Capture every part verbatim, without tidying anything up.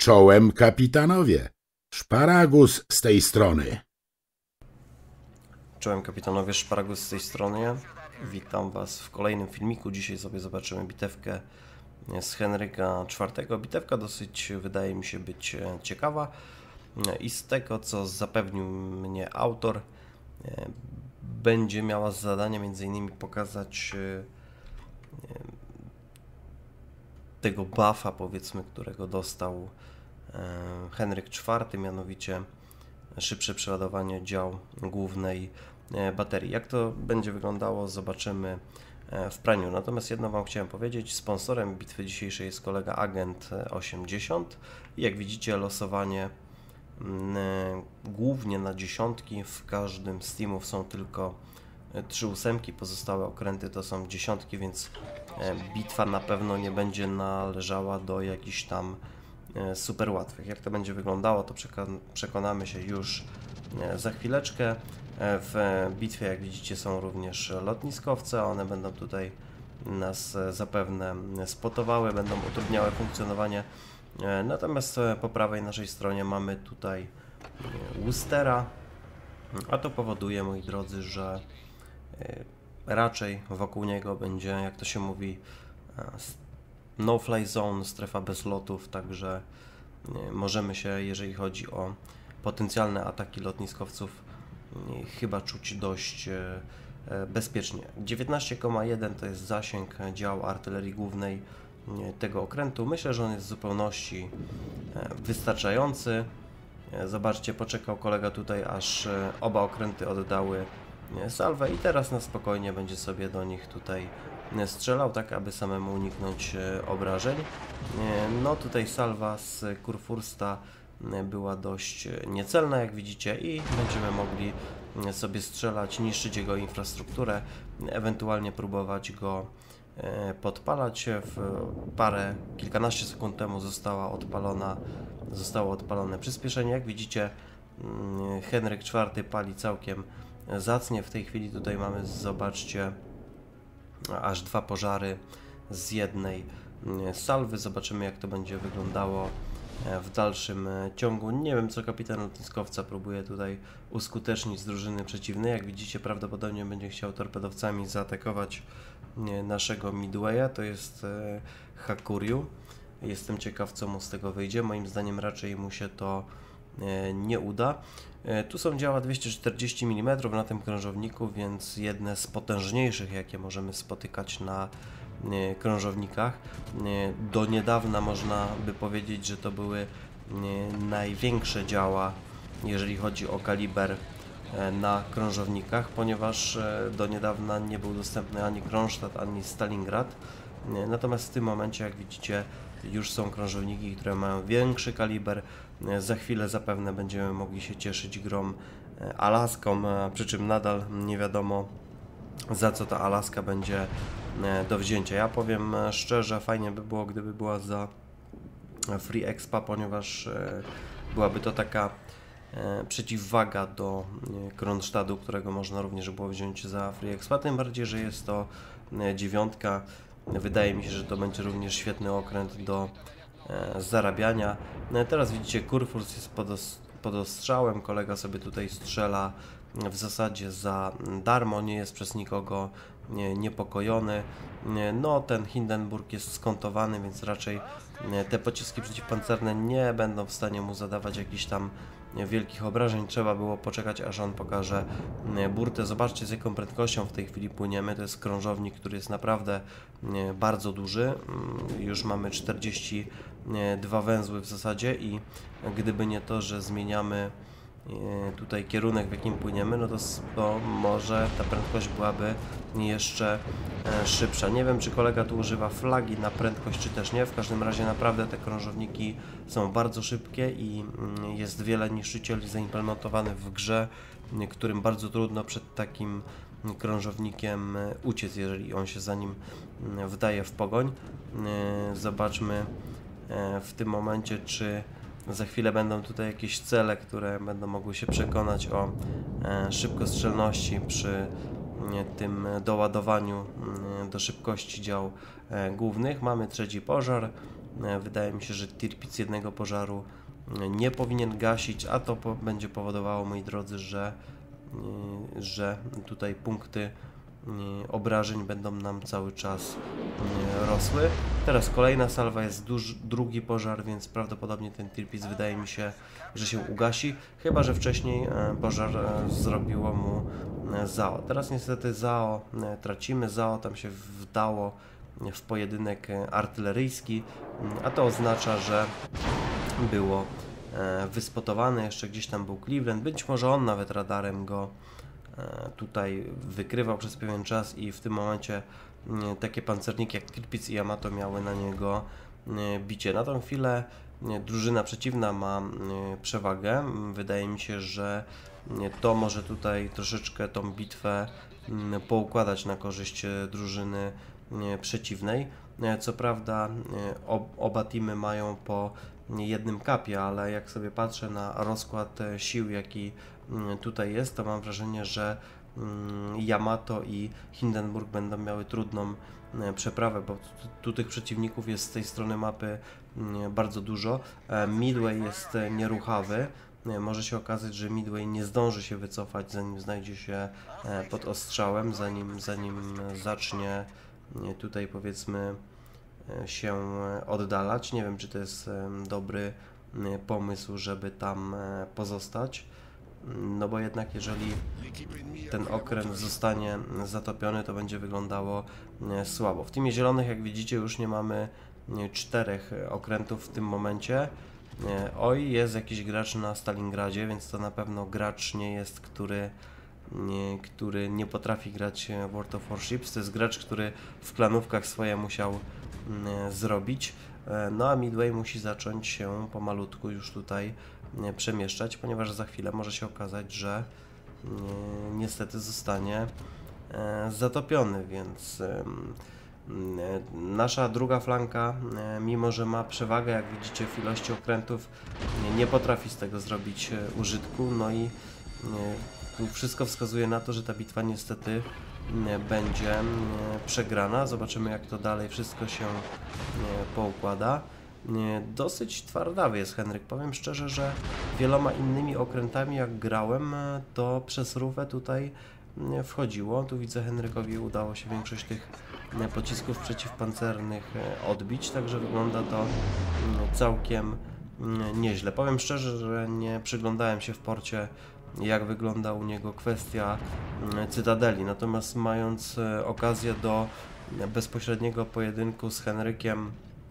Czołem, kapitanowie. Szparagus z tej strony. Czołem, kapitanowie, Szparagus z tej strony. Witam Was w kolejnym filmiku. Dzisiaj sobie zobaczymy bitewkę z Henryka czwartego. Bitewka dosyć, wydaje mi się, być ciekawa i z tego, co zapewnił mnie autor, będzie miała zadanie między innymi pokazać tego buffa, powiedzmy, którego dostał Henryk czwarty, mianowicie szybsze przeładowanie dział głównej baterii. Jak to będzie wyglądało, zobaczymy w praniu. Natomiast jedno Wam chciałem powiedzieć, sponsorem bitwy dzisiejszej jest kolega Agent osiemdziesiąt. Jak widzicie, losowanie głównie na dziesiątki, w każdym z teamów są tylko trzy ósemki, pozostałe okręty to są dziesiątki, więc bitwa na pewno nie będzie należała do jakichś tam super łatwych. Jak to będzie wyglądało, to przekonamy się już za chwileczkę. W bitwie, jak widzicie, są również lotniskowce, one będą tutaj nas zapewne spotowały, będą utrudniały funkcjonowanie. Natomiast po prawej naszej stronie mamy tutaj Woostera, a to powoduje, moi drodzy, że raczej wokół niego będzie, jak to się mówi, no-fly zone, strefa bez lotów, także możemy się, jeżeli chodzi o potencjalne ataki lotniskowców, chyba czuć dość bezpiecznie. dziewiętnaście przecinek jeden to jest zasięg działu artylerii głównej tego okrętu. Myślę, że on jest w zupełności wystarczający. Zobaczcie, poczekał kolega tutaj, aż oba okręty oddały salwę i teraz na spokojnie będzie sobie do nich tutaj strzelał, tak aby samemu uniknąć obrażeń. No tutaj salwa z Kurfürsta była dość niecelna, jak widzicie, i będziemy mogli sobie strzelać, niszczyć jego infrastrukturę, ewentualnie próbować go podpalać. W parę, kilkanaście sekund temu została odpalona, zostało odpalone przyspieszenie. Jak widzicie, Henryk czwarty pali całkiem zacnie. W tej chwili tutaj mamy, zobaczcie, aż dwa pożary z jednej salwy. Zobaczymy, jak to będzie wyglądało w dalszym ciągu. Nie wiem, co kapitan lotniskowca próbuje tutaj uskutecznić z drużyny przeciwnej. Jak widzicie, prawdopodobnie będzie chciał torpedowcami zaatakować naszego Midwaya, to jest Hakuryu. Jestem ciekaw, co mu z tego wyjdzie. Moim zdaniem raczej mu się to nie uda. Tu są działa dwieście czterdzieści milimetrów na tym krążowniku, więc jedne z potężniejszych, jakie możemy spotykać na krążownikach. Do niedawna można by powiedzieć, że to były największe działa, jeżeli chodzi o kaliber na krążownikach, ponieważ do niedawna nie był dostępny ani Kronstadt, ani Stalingrad. Natomiast w tym momencie, jak widzicie, już są krążowniki, które mają większy kaliber. Za chwilę zapewne będziemy mogli się cieszyć grą Alaską, przy czym nadal nie wiadomo, za co ta Alaska będzie do wzięcia. Ja powiem szczerze, fajnie by było, gdyby była za Free Expa, ponieważ byłaby to taka przeciwwaga do Kronstadtu, którego można również było wziąć za Free Expa, tym bardziej, że jest to dziewiątka. Wydaje mi się, że to będzie również świetny okręt do zarabiania. Teraz widzicie, Kurfürst jest pod, pod ostrzałem, kolega sobie tutaj strzela w zasadzie za darmo, nie jest przez nikogo niepokojony. No, ten Hindenburg jest skontowany, więc raczej te pociski przeciwpancerne nie będą w stanie mu zadawać jakichś tam wielkich obrażeń. Trzeba było poczekać, aż on pokaże burtę. Zobaczcie, z jaką prędkością w tej chwili płyniemy. To jest krążownik, który jest naprawdę bardzo duży. Już mamy czterdzieści dwa węzły w zasadzie i gdyby nie to, że zmieniamy tutaj kierunek, w jakim płyniemy, no to, to może ta prędkość byłaby jeszcze szybsza. Nie wiem, czy kolega tu używa flagi na prędkość, czy też nie. W każdym razie naprawdę te krążowniki są bardzo szybkie i jest wiele niszczycieli zaimplementowanych w grze, którym bardzo trudno przed takim krążownikiem uciec, jeżeli on się za nim wdaje w pogoń. Zobaczmy w tym momencie, czy za chwilę będą tutaj jakieś cele, które będą mogły się przekonać o szybkostrzelności przy tym doładowaniu do szybkości dział głównych. Mamy trzeci pożar. Wydaje mi się, że Tirpitz jednego pożaru nie powinien gasić, a to po będzie powodowało, moi drodzy, że, że tutaj punkty obrażeń będą nam cały czas rosły. Teraz kolejna salwa, jest duży, drugi pożar, więc prawdopodobnie ten Tirpitz wydaje mi się, że się ugasi, chyba że wcześniej pożar zrobiło mu Zao. Teraz niestety Zao tracimy, Zao tam się wdało w pojedynek artyleryjski, a to oznacza, że było wyspotowane, jeszcze gdzieś tam był Cleveland, być może on nawet radarem go tutaj wykrywał przez pewien czas i w tym momencie takie pancerniki jak Tirpitz i Yamato miały na niego bicie. Na tą chwilę drużyna przeciwna ma przewagę. Wydaje mi się, że to może tutaj troszeczkę tą bitwę poukładać na korzyść drużyny przeciwnej. Co prawda oba teamy mają po jednym kapie, ale jak sobie patrzę na rozkład sił, jaki tutaj jest, to mam wrażenie, że Yamato i Hindenburg będą miały trudną przeprawę, bo tu, tu tych przeciwników jest z tej strony mapy bardzo dużo. Midway jest nieruchawy. Może się okazać, że Midway nie zdąży się wycofać, zanim znajdzie się pod ostrzałem, zanim, zanim zacznie tutaj, powiedzmy, się oddalać. Nie wiem, czy to jest dobry pomysł, żeby tam pozostać, no bo jednak jeżeli ten okręt zostanie zatopiony, to będzie wyglądało słabo. W teamie zielonych, jak widzicie, już nie mamy czterech okrętów w tym momencie. Oj, jest jakiś gracz na Stalingradzie, więc to na pewno gracz nie jest, który nie, który nie potrafi grać w World of Warships. To jest gracz, który w klanówkach swoje musiał zrobić. No a Midway musi zacząć się pomalutku już tutaj przemieszczać, ponieważ za chwilę może się okazać, że niestety zostanie zatopiony, więc nasza druga flanka, mimo że ma przewagę, jak widzicie, w ilości okrętów, nie potrafi z tego zrobić użytku. No i tu wszystko wskazuje na to, że ta bitwa niestety będzie przegrana. Zobaczymy, jak to dalej wszystko się poukłada. Dosyć twardawy jest Henryk. Powiem szczerze, że wieloma innymi okrętami, jak grałem, to przez rufę tutaj wchodziło. Tu widzę, Henrykowi udało się większość tych pocisków przeciwpancernych odbić, także wygląda to całkiem nieźle. Powiem szczerze, że nie przyglądałem się w porcie, jak wygląda u niego kwestia Cytadeli, natomiast mając okazję do bezpośredniego pojedynku z Henrykiem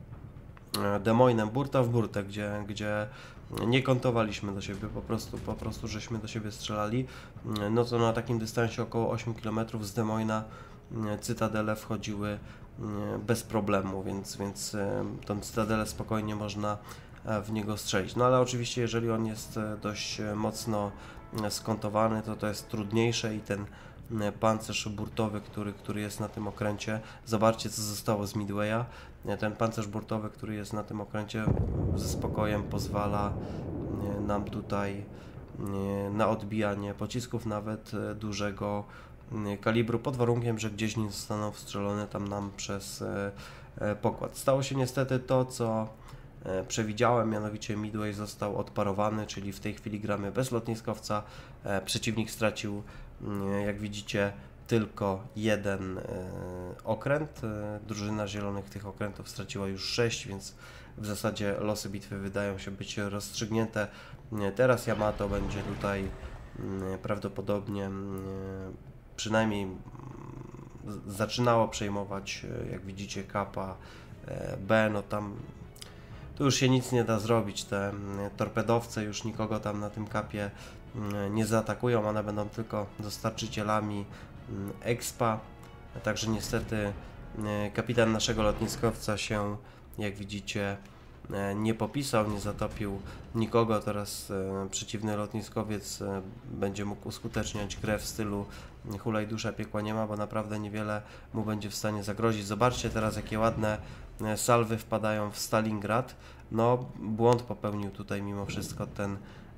Des Moines, burta w burtę, gdzie, gdzie nie kątowaliśmy do siebie, po prostu, po prostu żeśmy do siebie strzelali, no to na takim dystansie około ośmiu kilometrów z Des Moines Cytadele wchodziły bez problemu, więc, więc tą Cytadelę spokojnie można w niego strzelić. No ale oczywiście, jeżeli on jest dość mocno skontowany, to to jest trudniejsze i ten pancerz burtowy, który, który jest na tym okręcie, zobaczcie, co zostało z Midwaya. Ten pancerz burtowy, który jest na tym okręcie, ze spokojem pozwala nam tutaj na odbijanie pocisków nawet dużego kalibru, pod warunkiem, że gdzieś nie zostaną wstrzelone tam nam przez pokład. Stało się niestety to, co przewidziałem, mianowicie Midway został odparowany, czyli w tej chwili gramy bez lotniskowca. Przeciwnik stracił, jak widzicie, tylko jeden okręt. Drużyna zielonych tych okrętów straciła już sześć, więc w zasadzie losy bitwy wydają się być rozstrzygnięte. Teraz Yamato będzie tutaj prawdopodobnie przynajmniej zaczynało przejmować, jak widzicie, kapa B, no tam tu już się nic nie da zrobić. Te torpedowce już nikogo tam na tym kapie nie zaatakują, one będą tylko dostarczycielami expa, także niestety kapitan naszego lotniskowca się, jak widzicie, nie popisał, nie zatopił nikogo. Teraz przeciwny lotniskowiec będzie mógł uskuteczniać grę w stylu hulaj dusza, piekła nie ma, bo naprawdę niewiele mu będzie w stanie zagrozić. Zobaczcie teraz, jakie ładne salwy wpadają w Stalingrad. No, błąd popełnił tutaj mimo wszystko ten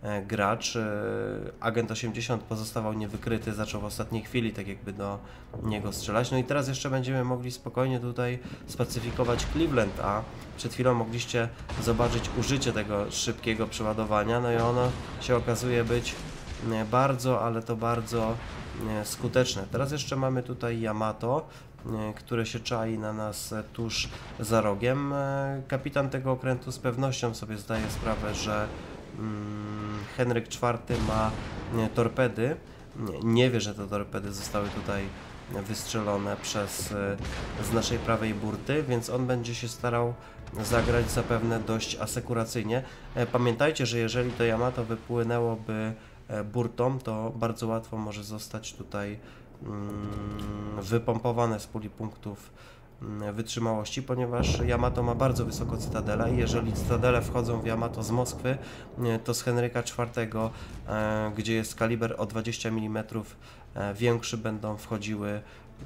gracz. Agent osiemdziesiąt pozostawał niewykryty, zaczął w ostatniej chwili tak jakby do niego strzelać. No i teraz jeszcze będziemy mogli spokojnie tutaj spacyfikować Cleveland A. Przed chwilą mogliście zobaczyć użycie tego szybkiego przeładowania, no i ono się okazuje być bardzo, ale to bardzo skuteczne. Teraz jeszcze mamy tutaj Yamato, które się czai na nas tuż za rogiem. Kapitan tego okrętu z pewnością sobie zdaje sprawę, że Henryk czwarty ma torpedy. Nie wie, że te torpedy zostały tutaj wystrzelone przez z naszej prawej burty, więc on będzie się starał zagrać zapewne dość asekuracyjnie. Pamiętajcie, że jeżeli to Yamato wypłynęłoby burtą, to bardzo łatwo może zostać tutaj wypompowane z puli punktów wytrzymałości, ponieważ Yamato ma bardzo wysoko cytadele i jeżeli cytadele wchodzą w Yamato z Moskwy, to z Henryka czwartego, gdzie jest kaliber o dwadzieścia milimetrów większy, będą wchodziły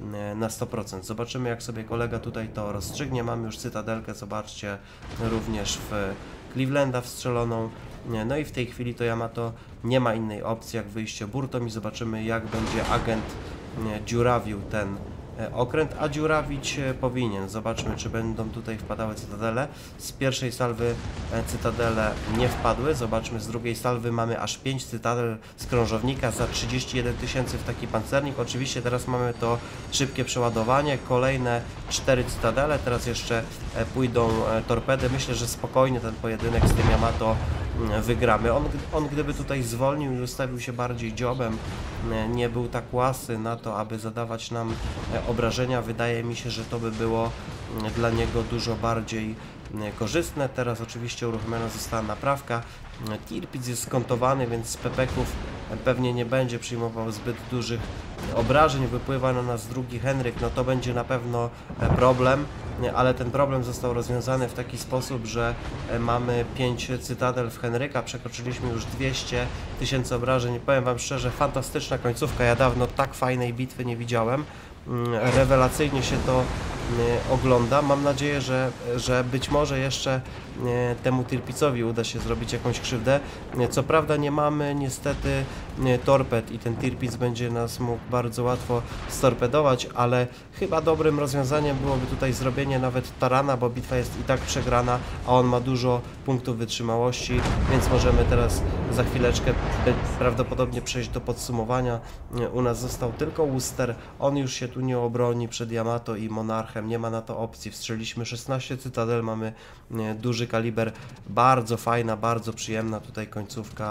na sto procent. Zobaczymy, jak sobie kolega tutaj to rozstrzygnie. Mamy już cytadelkę, zobaczcie, również w Clevelanda wstrzeloną. No i w tej chwili to Yamato nie ma innej opcji jak wyjście burtą i zobaczymy, jak będzie agent dziurawił ten okręt, a dziurawić powinien. Zobaczmy, czy będą tutaj wpadały cytadele. Z pierwszej salwy cytadele nie wpadły. Zobaczmy, z drugiej salwy mamy aż pięć cytadel z krążownika za trzydzieści jeden tysięcy w taki pancernik. Oczywiście teraz mamy to szybkie przeładowanie, kolejne cztery cytadele, teraz jeszcze pójdą torpedy. Myślę, że spokojnie ten pojedynek z tym Yamato wygramy. On, on gdyby tutaj zwolnił i ustawił się bardziej dziobem, nie był tak łasy na to, aby zadawać nam obrażenia, wydaje mi się, że to by było dla niego dużo bardziej korzystne. Teraz oczywiście uruchomiona została naprawka. Tirpitz jest skontowany, więc z pepeków pewnie nie będzie przyjmował zbyt dużych obrażeń. Wypływa na nas drugi Henryk, no to będzie na pewno problem, ale ten problem został rozwiązany w taki sposób, że mamy pięć cytadel w Henryka, przekroczyliśmy już dwieście tysięcy obrażeń. Powiem wam szczerze, fantastyczna końcówka, ja dawno tak fajnej bitwy nie widziałem. Rewelacyjnie się to ogląda. Mam nadzieję, że, że być może jeszcze temu Tirpitzowi uda się zrobić jakąś krzywdę. Co prawda nie mamy niestety torped i ten Tirpitz będzie nas mógł bardzo łatwo storpedować, ale chyba dobrym rozwiązaniem byłoby tutaj zrobienie nawet tarana, bo bitwa jest i tak przegrana, a on ma dużo punktów wytrzymałości, więc możemy teraz za chwileczkę prawdopodobnie przejść do podsumowania. U nas został tylko Worcester, on już się tu nie obroni przed Yamato i Monarchem, nie ma na to opcji. Wstrzeliśmy szesnaście cytadel, mamy duży kaliber, bardzo fajna, bardzo przyjemna tutaj końcówka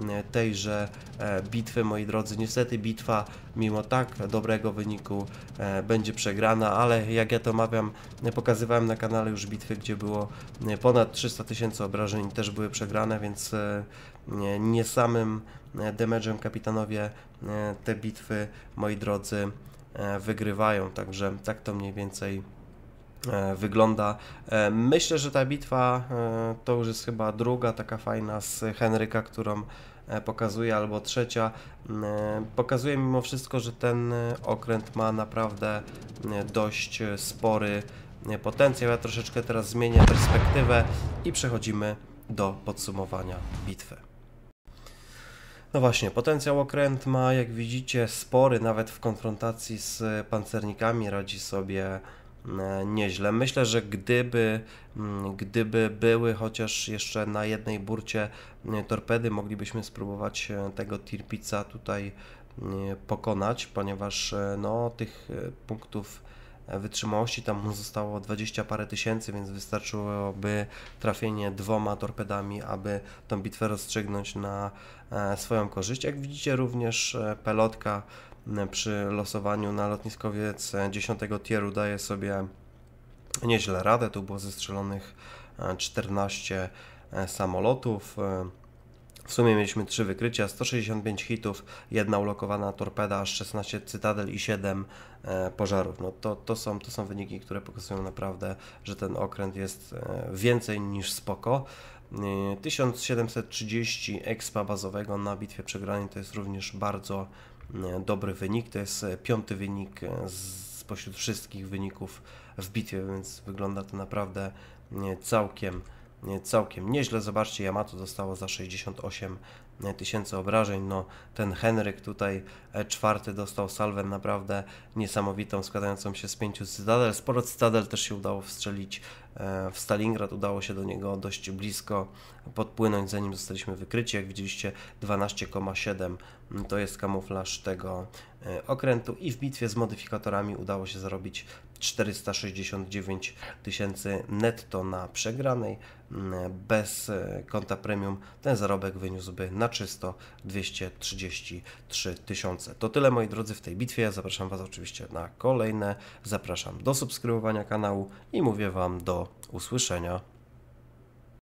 tejże bitwy, moi drodzy. Niestety bitwa mimo tak dobrego wyniku będzie przegrana, ale jak ja to mawiam, pokazywałem na kanale już bitwy, gdzie było ponad trzysta tysięcy obrażeń, też były przegrane, więc nie samym damage'em kapitanowie te bitwy, moi drodzy, wygrywają, także tak to mniej więcej wygląda. Myślę, że ta bitwa to już jest chyba druga taka fajna z Henryka, którą pokazuje, albo trzecia. Pokazuje mimo wszystko, że ten okręt ma naprawdę dość spory potencjał. Ja troszeczkę teraz zmienię perspektywę i przechodzimy do podsumowania bitwy. No właśnie, potencjał okręt ma, jak widzicie, spory, nawet w konfrontacji z pancernikami radzi sobie nieźle. Myślę, że gdyby, gdyby były chociaż jeszcze na jednej burcie torpedy, moglibyśmy spróbować tego Tirpitza tutaj pokonać, ponieważ no, tych punktów wytrzymałości tam mu zostało dwadzieścia parę tysięcy, więc wystarczyłoby trafienie dwoma torpedami, aby tą bitwę rozstrzygnąć na swoją korzyść. Jak widzicie, również pelotka przy losowaniu na lotniskowiec dziesiątego tieru daje sobie nieźle radę. Tu było zestrzelonych czternaście samolotów. W sumie mieliśmy trzy wykrycia, sto sześćdziesiąt pięć hitów, jedna ulokowana torpeda, aż szesnaście cytadel i siedem pożarów. No to, to, są, to są wyniki, które pokazują naprawdę, że ten okręt jest więcej niż spoko. tysiąc siedemset trzydzieści expa bazowego na bitwie przegranej to jest również bardzo dobry wynik. To jest piąty wynik spośród wszystkich wyników w bitwie, więc wygląda to naprawdę całkiem całkiem nieźle. Zobaczcie, Yamato dostało za sześćdziesiąt osiem tysięcy obrażeń. No, ten Henryk tutaj czwarty dostał salwę naprawdę niesamowitą, składającą się z pięciu cytadel. Sporo cytadel też się udało wstrzelić w Stalingrad, udało się do niego dość blisko podpłynąć, zanim zostaliśmy wykryci. Jak widzieliście, dwanaście przecinek siedem to jest kamuflaż tego okrętu i w bitwie z modyfikatorami udało się zarobić czterysta sześćdziesiąt dziewięć tysięcy netto na przegranej. Bez konta premium ten zarobek wyniósłby na czysto dwieście trzydzieści trzy tysiące. To tyle, moi drodzy, w tej bitwie. Zapraszam Was oczywiście na kolejne. Zapraszam do subskrybowania kanału i mówię Wam do usłyszenia.